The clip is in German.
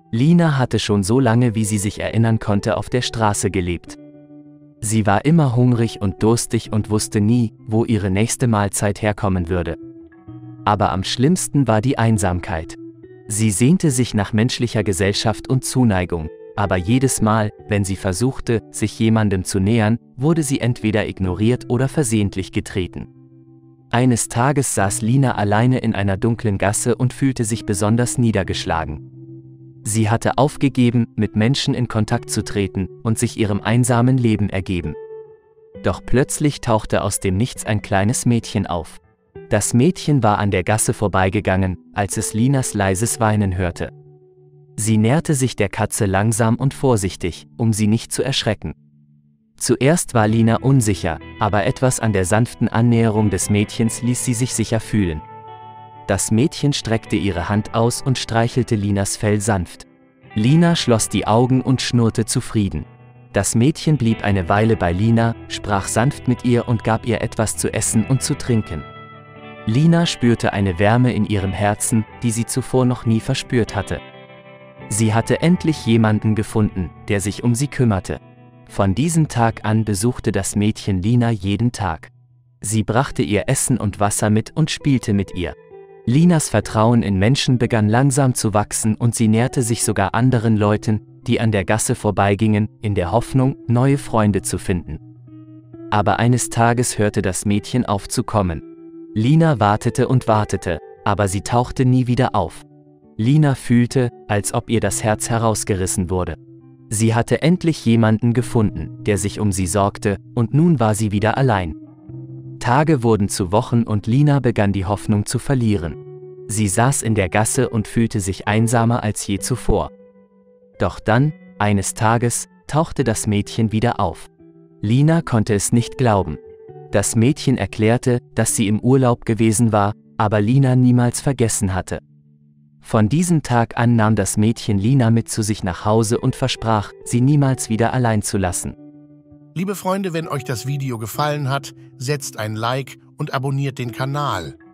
Lina hatte schon so lange, wie sie sich erinnern konnte, auf der Straße gelebt. Sie war immer hungrig und durstig und wusste nie, wo ihre nächste Mahlzeit herkommen würde. Aber am schlimmsten war die Einsamkeit. Sie sehnte sich nach menschlicher Gesellschaft und Zuneigung, aber jedes Mal, wenn sie versuchte, sich jemandem zu nähern, wurde sie entweder ignoriert oder versehentlich getreten. Eines Tages saß Lina alleine in einer dunklen Gasse und fühlte sich besonders niedergeschlagen. Sie hatte aufgegeben, mit Menschen in Kontakt zu treten und sich ihrem einsamen Leben ergeben. Doch plötzlich tauchte aus dem Nichts ein kleines Mädchen auf. Das Mädchen war an der Gasse vorbeigegangen, als es Linas leises Weinen hörte. Sie näherte sich der Katze langsam und vorsichtig, um sie nicht zu erschrecken. Zuerst war Lina unsicher, aber etwas an der sanften Annäherung des Mädchens ließ sie sich sicher fühlen. Das Mädchen streckte ihre Hand aus und streichelte Linas Fell sanft. Lina schloss die Augen und schnurrte zufrieden. Das Mädchen blieb eine Weile bei Lina, sprach sanft mit ihr und gab ihr etwas zu essen und zu trinken. Lina spürte eine Wärme in ihrem Herzen, die sie zuvor noch nie verspürt hatte. Sie hatte endlich jemanden gefunden, der sich um sie kümmerte. Von diesem Tag an besuchte das Mädchen Lina jeden Tag. Sie brachte ihr Essen und Wasser mit und spielte mit ihr. Linas Vertrauen in Menschen begann langsam zu wachsen und sie näherte sich sogar anderen Leuten, die an der Gasse vorbeigingen, in der Hoffnung, neue Freunde zu finden. Aber eines Tages hörte das Mädchen auf zu kommen. Lina wartete und wartete, aber sie tauchte nie wieder auf. Lina fühlte, als ob ihr das Herz herausgerissen wurde. Sie hatte endlich jemanden gefunden, der sich um sie sorgte, und nun war sie wieder allein. Tage wurden zu Wochen und Lina begann die Hoffnung zu verlieren. Sie saß in der Gasse und fühlte sich einsamer als je zuvor. Doch dann, eines Tages, tauchte das Mädchen wieder auf. Lina konnte es nicht glauben. Das Mädchen erklärte, dass sie im Urlaub gewesen war, aber Lina niemals vergessen hatte. Von diesem Tag an nahm das Mädchen Lina mit zu sich nach Hause und versprach, sie niemals wieder allein zu lassen. Liebe Freunde, wenn euch das Video gefallen hat, setzt ein Like und abonniert den Kanal.